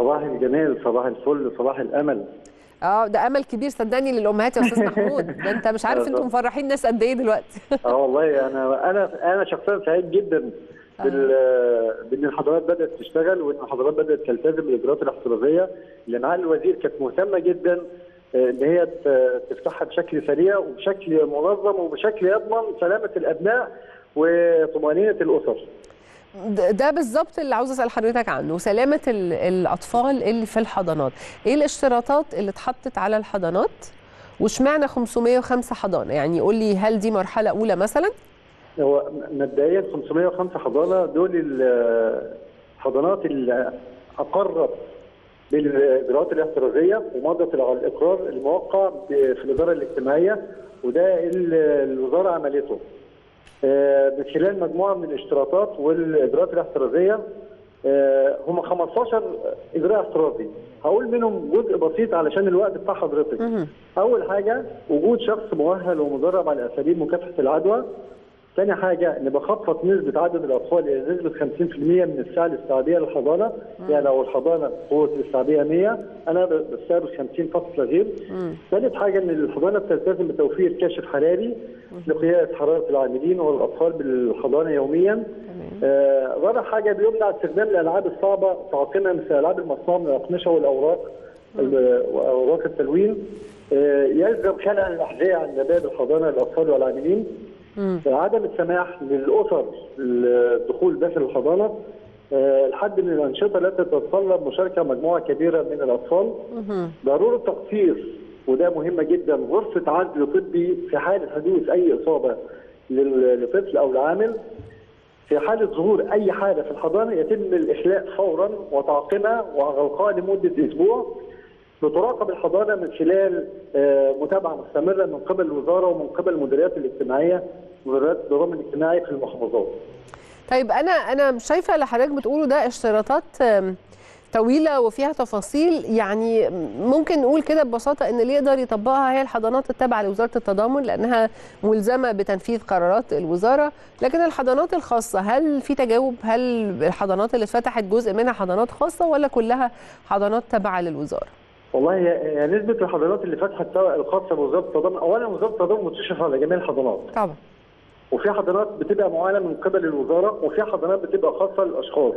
صباح الجمال، صباح الفل، صباح الامل. ده امل كبير صدقني للامهات يا استاذ محمود. ده انت مش عارف انتم مفرحين ناس قد ايه دلوقتي. والله انا شخصيا سعيد جدا بان الحضانات بدات تشتغل، وان الحضانات بدات تلتزم بالاجراءات الاحترازيه اللي معالي الوزير كانت مهتمه جدا ان هي تفتحها بشكل سريع وبشكل منظم وبشكل يضمن سلامه الابناء وطمانينه الاسر. ده بالظبط اللي عاوز اسال حضرتك عنه، سلامه الاطفال اللي في الحضانات. ايه الاشتراطات اللي اتحطت على الحضانات؟ واشمعنى 505 حضانه؟ يعني قول لي، هل دي مرحله اولى مثلا؟ هو مبدئيا 505 حضانه دول الحضانات اللي اقرت بالاجراءات الاحترازيه ومضت على الاقرار الموقع في الاداره الاجتماعيه، وده الوزاره عملته من خلال مجموعه من الاشتراطات والاجراءات الاحترازيه. هم 15 اجراء احترازي، هقول منهم جزء بسيط علشان الوقت بتاع حضرتك. اول حاجه وجود شخص مؤهل ومدرب على اساليب مكافحه العدوى. ثاني حاجه ان بخفض نسبه عدد الاطفال الى نسبه 50% من الساعه الاستيعابيه للحضانه. يعني لو الحضانه قوه الاستيعابيه 100 انا بستقبل 50 فقط لا غير. ثالث حاجه ان الحضانه بتلتزم بتوفير كاشف حراري لقياس حراره العاملين والاطفال بالحضانه يوميا. رابع حاجه بيمنع استخدام الالعاب الصعبه تعقيما مثل الالعاب المصنوعه من الاقمشه والاوراق واوراق التلوين. يلزم خلع الاحذيه عند باب الحضانه للاطفال والعاملين. عدم السماح للاسر الدخول داخل الحضانه. الحد من الانشطه التي تتطلب مشاركه مجموعه كبيره من الاطفال. ضروره تقصير، وده مهمه جدا، غرفه عزل طبي في حاله حدوث اي اصابه لطفل او لعامل. في حاله ظهور اي حاله في الحضانه يتم الاخلاء فورا وتعقيمها وغلقها لمده اسبوع. بتراقب الحضانه من خلال متابعه مستمره من قبل الوزاره ومن قبل المديريات الاجتماعيه مديريات النظام الاجتماعي في المحافظات. طيب انا شايفه اللي حضرتك بتقوله ده اشتراطات طويله وفيها تفاصيل، يعني ممكن نقول كده ببساطه ان اللي يقدر يطبقها هي الحضانات التابعه لوزاره التضامن لانها ملزمه بتنفيذ قرارات الوزاره. لكن الحضانات الخاصه، هل في تجاوب؟ هل الحضانات اللي اتفتحت جزء منها حضانات خاصه ولا كلها حضانات تابعه للوزاره؟ والله هي نسبه الحضانات اللي فتحت الخاصه بوزاره التضامن، اولا وزاره التضامن متشرفه على جميع الحضانات طبعا، وفي حضانات بتبقى معاونه من قبل الوزاره وفي حضانات بتبقى خاصه للاشخاص.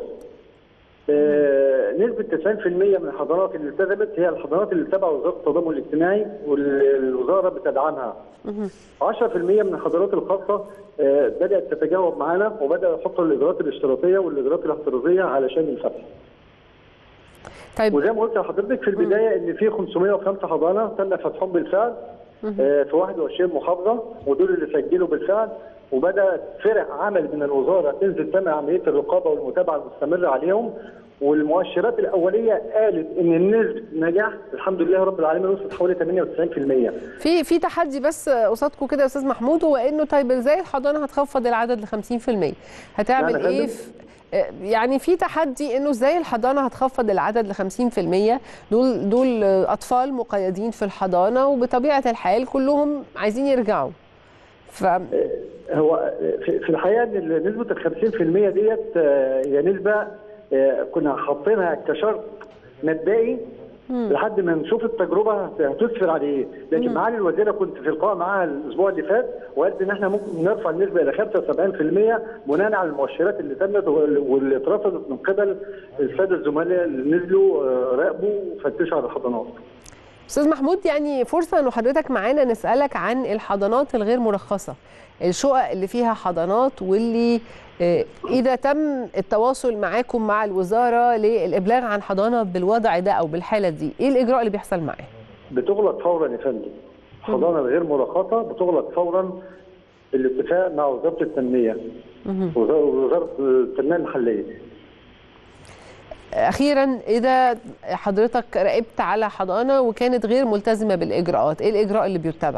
نسبه 90% من الحضانات اللي التزمت هي الحضانات اللي تبع وزاره التضامن الاجتماعي والوزاره بتدعمها. 10% من الحضانات الخاصه بدات تتجاوب معانا وبداوا يحطوا الاجراءات الاشتراطيه والاجراءات الاحترازيه علشان الفتح. طيب، وزي ما قلت لحضرتك في البدايه ان في 505 حضانه تم فتحهم بالفعل في 21 محافظه، ودول اللي سجلوا بالفعل، وبدات فرق عمل من الوزاره تنزل تعمل عمليه الرقابه والمتابعه المستمره عليهم. والمؤشرات الاوليه قالت ان نسبه النجاح الحمد لله رب العالمين وصلت حوالي 98%. في تحدي بس قصادكم كده يا استاذ محمود، هو انه طيب ازاي الحضانه هتخفض العدد ل 50%؟ هتعمل ايه؟ يعني في تحدي انه ازاي الحضانه هتخفض العدد ل 50%؟ دول اطفال مقيدين في الحضانه وبطبيعه الحال كلهم عايزين يرجعوا. هو في الحقيقه ان نسبه ال 50% ديت هي نسبه كنا حاطينها كشرط مبدئي لحد ما نشوف التجربه هتسفر على ايه. لكن معالي الوزيره كنت في لقاء معاها الاسبوع اللي فات وقالت ان احنا ممكن نرفع النسبه الى 75% بناء على المؤشرات اللي تمت واللي اترصدت من قبل الساده الزملاء اللي نزلوا راقبوا وفتشوا على الحضانات. استاذ محمود، يعني فرصه انه حضرتك معانا نسالك عن الحضانات الغير مرخصه، الشقق اللي فيها حضانات واللي إذا تم التواصل معاكم مع الوزارة للإبلاغ عن حضانة بالوضع ده أو بالحالة دي، إيه الإجراء اللي بيحصل معاه؟ بتغلق فورا يا فندم. الحضانة الغير مرخصة بتغلق فورا بالاتفاق مع وزارة التنمية ووزارة التنمية المحلية. أخيرا، إذا حضرتك راقبت على حضانة وكانت غير ملتزمة بالإجراءات، إيه الإجراء اللي بيتبع؟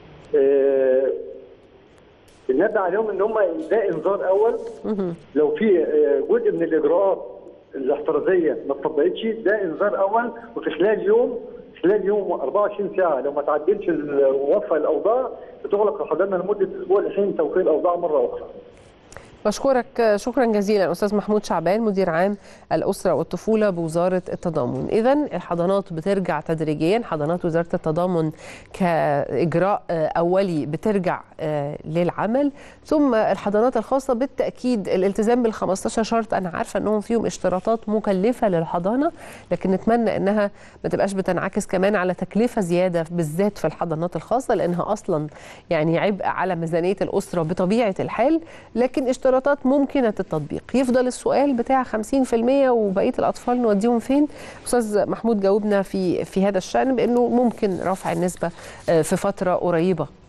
بننبه عليهم ان هم ده انذار اول. لو في جزء من الاجراءات الاحترازيه ما اتطبقتش ده انذار اول، وفي خلال يوم 24 ساعه لو ما تعدلش ووفى الاوضاع بتغلق الحضانه لمده اسبوع لحين توفير الاوضاع مره اخرى. بشكرك شكرا جزيلا أستاذ محمود شعبان، مدير عام الأسرة والطفولة بوزارة التضامن. إذن الحضانات بترجع تدريجيا، حضانات وزارة التضامن كإجراء أولي بترجع للعمل، ثم الحضانات الخاصة بالتأكيد الالتزام بال15 شرط. أنا عارفة أنهم فيهم اشتراطات مكلفة للحضانة، لكن نتمنى أنها ما تبقاش بتنعكس كمان على تكلفة زيادة بالذات في الحضانات الخاصة، لأنها أصلا يعني عبء على ميزانية الأسرة بطبيعة الحال، لكن اشتراطات ممكنة التطبيق. يفضل السؤال بتاع 50% وبقية الأطفال نوديهم فين؟ أستاذ محمود جاوبنا في هذا الشأن بأنه ممكن رفع النسبة في فترة قريبة